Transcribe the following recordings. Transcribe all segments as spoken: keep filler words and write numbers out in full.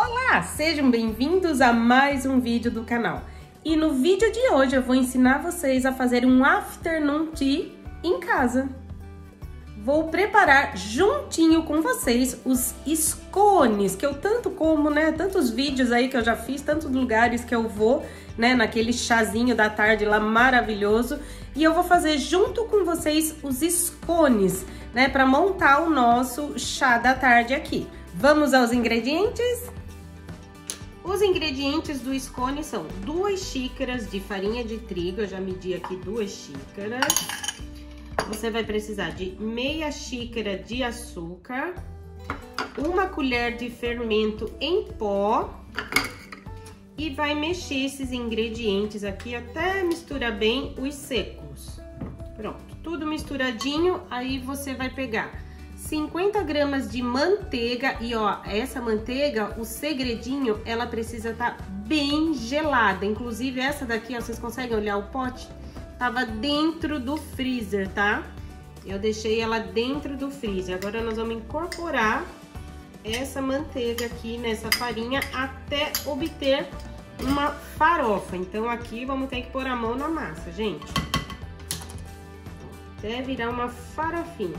Olá, sejam bem-vindos a mais um vídeo do canal. E no vídeo de hoje eu vou ensinar vocês a fazer um afternoon tea em casa. Vou preparar juntinho com vocês os scones, que eu tanto como, né? Tantos vídeos aí que eu já fiz, tantos lugares que eu vou, né? Naquele chazinho da tarde lá maravilhoso. E eu vou fazer junto com vocês os scones, né? Para montar o nosso chá da tarde aqui. Vamos aos ingredientes? Os ingredientes do scone são duas xícaras de farinha de trigo, eu já medi aqui duas xícaras. Você vai precisar de meia xícara de açúcar, uma colher de fermento em pó e vai mexer esses ingredientes aqui até misturar bem os secos. Pronto, tudo misturadinho, aí você vai pegar cinquenta gramas de manteiga e ó, essa manteiga, o segredinho, ela precisa estar bem gelada. Inclusive essa daqui, ó, vocês conseguem olhar o pote? Tava dentro do freezer, tá? Eu deixei ela dentro do freezer. Agora nós vamos incorporar essa manteiga aqui nessa farinha até obter uma farofa. Então aqui vamos ter que pôr a mão na massa, gente. Até virar uma farofinha.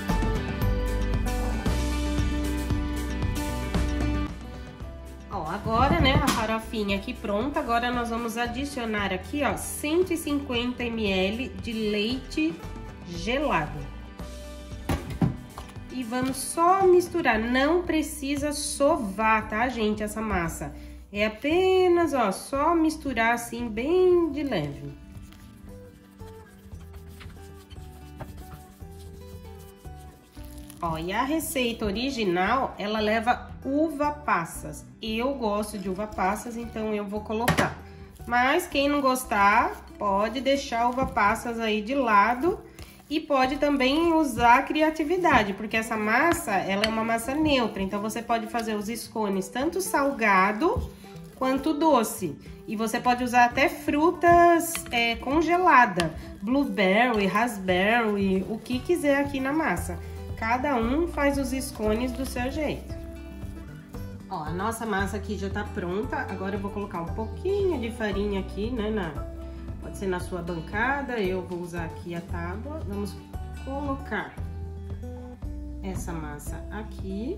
Ó, agora, né, a farofinha aqui pronta, agora nós vamos adicionar aqui, ó, cento e cinquenta mililitros de leite gelado. E vamos só misturar, não precisa sovar, tá, gente, essa massa. É apenas, ó, só misturar assim, bem de leve. Ó, e a receita original, ela leva uva passas. Eu gosto de uva passas, então eu vou colocar. Mas quem não gostar, pode deixar a uva passas aí de lado e pode também usar a criatividade, porque essa massa, ela é uma massa neutra, então você pode fazer os scones tanto salgado quanto doce. E você pode usar até frutas é, congeladas, blueberry, raspberry, o que quiser aqui na massa. Cada um faz os scones do seu jeito. Ó, a nossa massa aqui já tá pronta. Agora eu vou colocar um pouquinho de farinha aqui, né? Na, pode ser na sua bancada. Eu vou usar aqui a tábua. Vamos colocar essa massa aqui.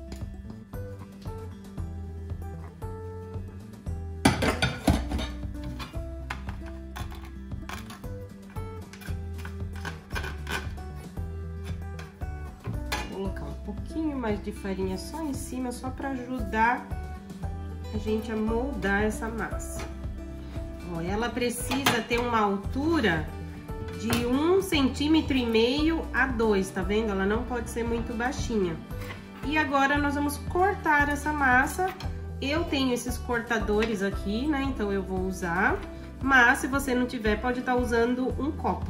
Colocar um pouquinho mais de farinha só em cima, só para ajudar a gente a moldar essa massa. Ó, ela precisa ter uma altura de um centímetro e meio a dois, tá vendo? Ela não pode ser muito baixinha. E agora nós vamos cortar essa massa. Eu tenho esses cortadores aqui, né? Então eu vou usar. Mas se você não tiver, pode estar usando um copo.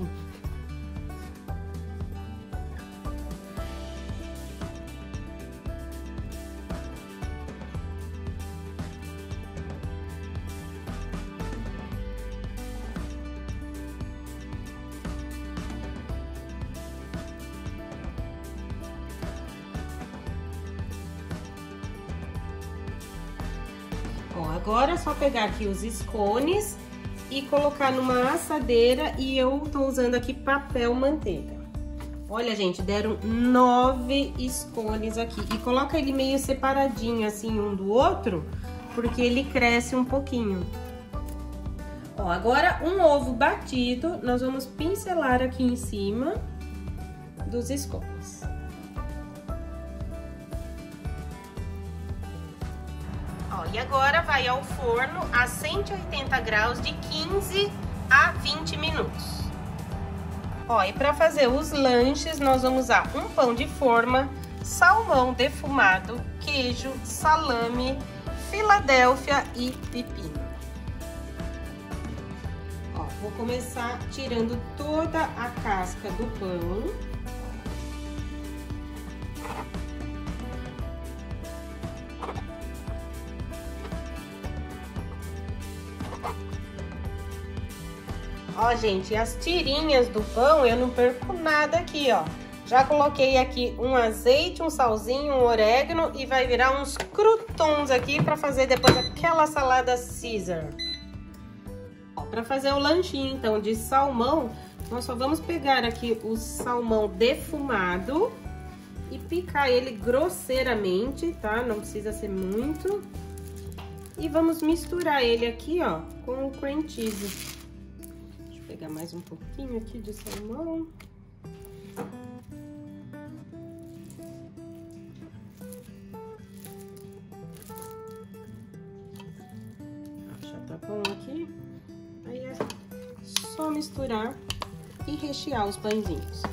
Ó, agora é só pegar aqui os scones e colocar numa assadeira e eu tô usando aqui papel manteiga. Olha, gente, deram nove scones aqui. E coloca ele meio separadinho, assim, um do outro, porque ele cresce um pouquinho. Ó, agora um ovo batido, nós vamos pincelar aqui em cima dos scones. Ó, e agora vai ao forno a cento e oitenta graus de quinze a vinte minutos. Ó, e para fazer os lanches, nós vamos usar um pão de forma, salmão defumado, queijo, salame, Filadélfia e pepino. Ó, vou começar tirando toda a casca do pão. Ó, gente, as tirinhas do pão eu não perco nada aqui, ó. Já coloquei aqui um azeite, um salzinho, um orégano e vai virar uns croutons aqui para fazer depois aquela salada Caesar. Para fazer o lanchinho, então, de salmão, nós só vamos pegar aqui o salmão defumado e picar ele grosseiramente, tá? Não precisa ser muito. E vamos misturar ele aqui, ó, com o cream cheese. Deixa eu pegar mais um pouquinho aqui de salmão. Já tá bom aqui. Aí é só misturar e rechear os pãezinhos.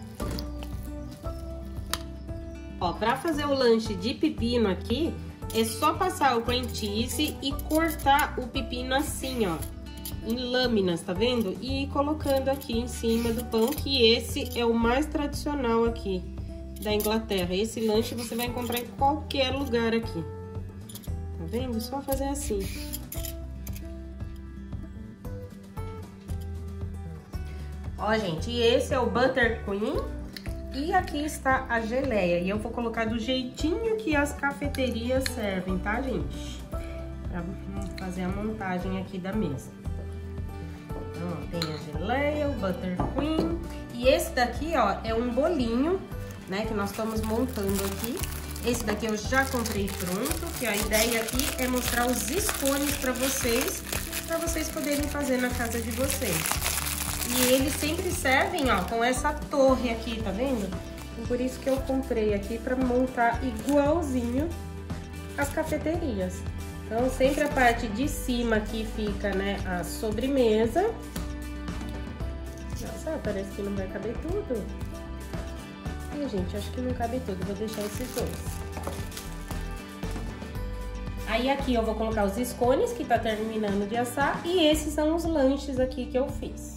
Ó, pra fazer o lanche de pepino aqui, é só passar o cream cheese e cortar o pepino assim, ó, em lâminas, tá vendo? E ir colocando aqui em cima do pão, que esse é o mais tradicional aqui da Inglaterra. Esse lanche você vai encontrar em qualquer lugar aqui. Tá vendo? Só fazer assim. Ó, gente, e esse é o buttercream e aqui está a geleia. E eu vou colocar do jeitinho que as cafeterias servem, tá, gente? Pra fazer a montagem aqui da mesa. Então, ó, tem a geleia, o buttercream. E esse daqui, ó, é um bolinho, né, que nós estamos montando aqui. Esse daqui eu já comprei pronto, que a ideia aqui é mostrar os scones pra vocês, pra vocês poderem fazer na casa de vocês. E eles sempre servem, ó, com essa torre aqui, tá vendo? Por isso que eu comprei aqui pra montar igualzinho as cafeterias. Então, sempre a parte de cima aqui fica, né, a sobremesa. Nossa, parece que não vai caber tudo. Ih, gente, acho que não cabe tudo, vou deixar esses dois. Aí aqui eu vou colocar os scones, que tá terminando de assar, e esses são os lanches aqui que eu fiz.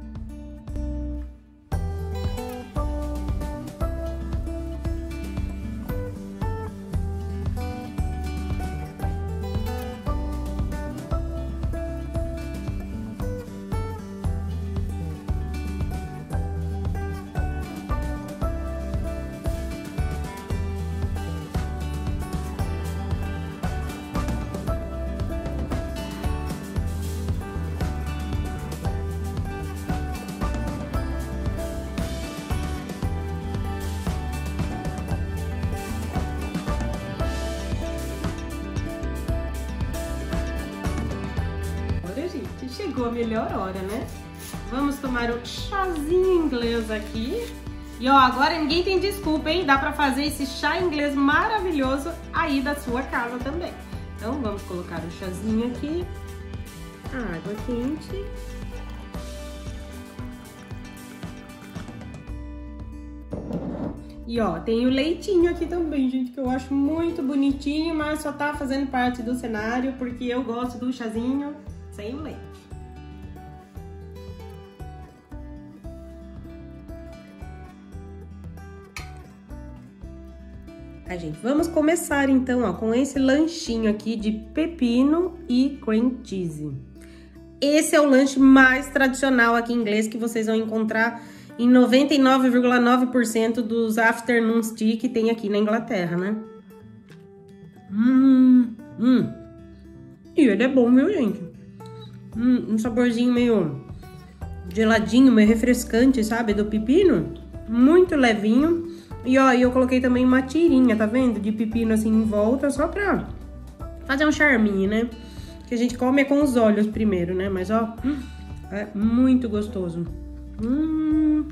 Chegou a melhor hora, né? Vamos tomar um chazinho inglês aqui. E ó, agora ninguém tem desculpa, hein? Dá pra fazer esse chá inglês maravilhoso aí da sua casa também. Então vamos colocar o chazinho aqui. A água quente. E ó, tem o leitinho aqui também, gente, que eu acho muito bonitinho, mas só tá fazendo parte do cenário, porque eu gosto do chazinho sem o leite. Ai, gente, vamos começar então, ó, com esse lanchinho aqui de pepino e cream cheese. Esse é o lanche mais tradicional aqui inglês que vocês vão encontrar em noventa e nove vírgula nove por cento dos afternoon tea que tem aqui na Inglaterra, né? Hum, hum. E ele é bom, viu, gente? Hum, um saborzinho meio geladinho, meio refrescante, sabe? Do pepino. Muito levinho. E ó, eu coloquei também uma tirinha, tá vendo? De pepino assim em volta, só pra fazer um charminho, né? Que a gente come é com os olhos primeiro, né? Mas ó, é muito gostoso. Hum.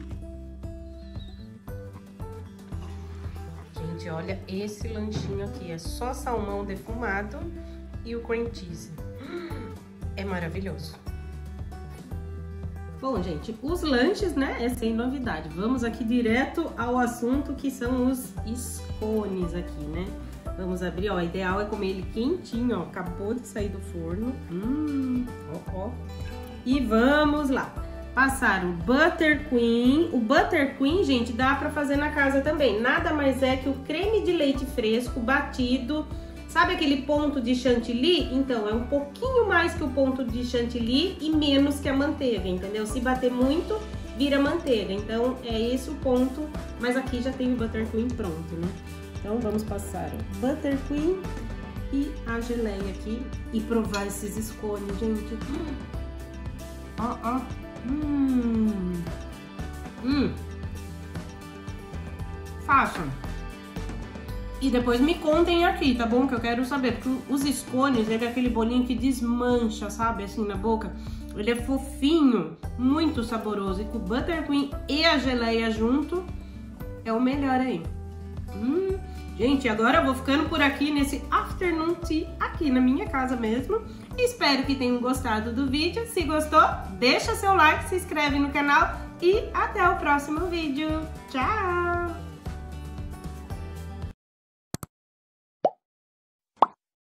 Gente, olha esse lanchinho aqui. É só salmão defumado e o cream cheese. É maravilhoso. Bom, gente, os lanches, né, é sem novidade. Vamos aqui direto ao assunto, que são os scones aqui, né? Vamos abrir, ó, o ideal é comer ele quentinho, ó, acabou de sair do forno. Hum, ó, ó. E vamos lá. Passar o buttercream. O buttercream, gente, dá pra fazer na casa também. Nada mais é que o creme de leite fresco batido. Sabe aquele ponto de chantilly? Então, é um pouquinho mais que o ponto de chantilly e menos que a manteiga, entendeu? Se bater muito, vira manteiga. Então é esse o ponto, mas aqui já tem o buttercream pronto, né? Então vamos passar o buttercream e a geleia aqui e provar esses scones, gente. Ó, ó. Hum. Hum. Façam. E depois me contem aqui, tá bom? Que eu quero saber, porque os scones, ele é aquele bolinho que desmancha, sabe? Assim, na boca. Ele é fofinho, muito saboroso. E com o buttercream e a geleia junto, é o melhor aí. Hum. Gente, agora eu vou ficando por aqui nesse afternoon tea aqui na minha casa mesmo. Espero que tenham gostado do vídeo. Se gostou, deixa seu like, se inscreve no canal e até o próximo vídeo. Tchau!